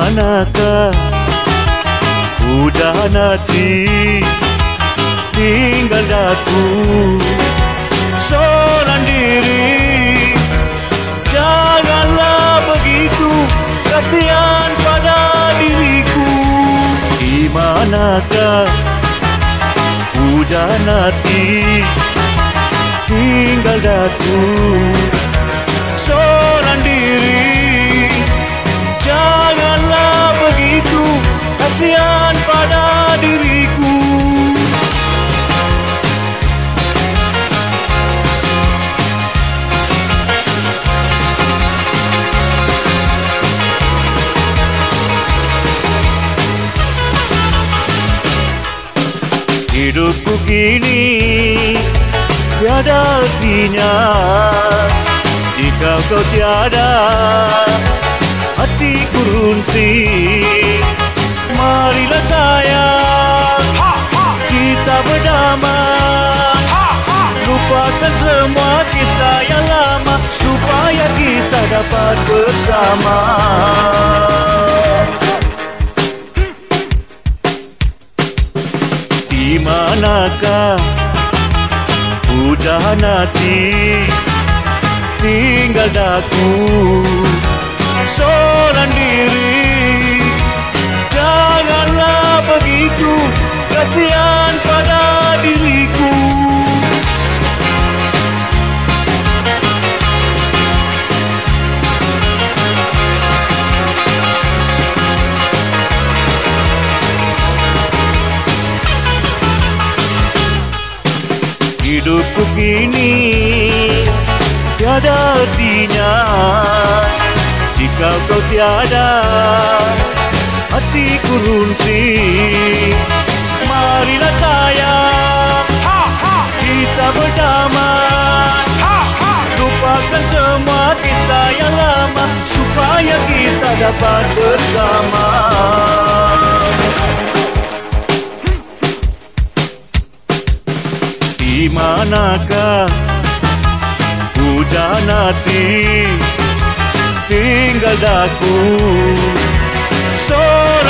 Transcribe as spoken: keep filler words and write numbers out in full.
manakah udah nanti tinggal aku seorang diri. Janganlah begitu, kasihan pada diriku. Di manakah udah nanti tinggal aku seorang diri. Janganlah begitu, kasihan pada diriku. Hidupku kini tiada artinya jika kau tiada, hatiku runtuh. Marilah sayang, kita berdamai, lupakan semua kisah yang lama supaya kita dapat bersama. Di manakah udah nanti tinggal aku seorang diri. Janganlah begitu, kasihan pada diriku. Hidupku kini tiada artinya jika kau tiada, hatiku runtuh. Marilah sayang, kita berdamai, lupakan semua kisah yang lama supaya kita dapat bersama. Di manakah udah nanti tinggal aku. So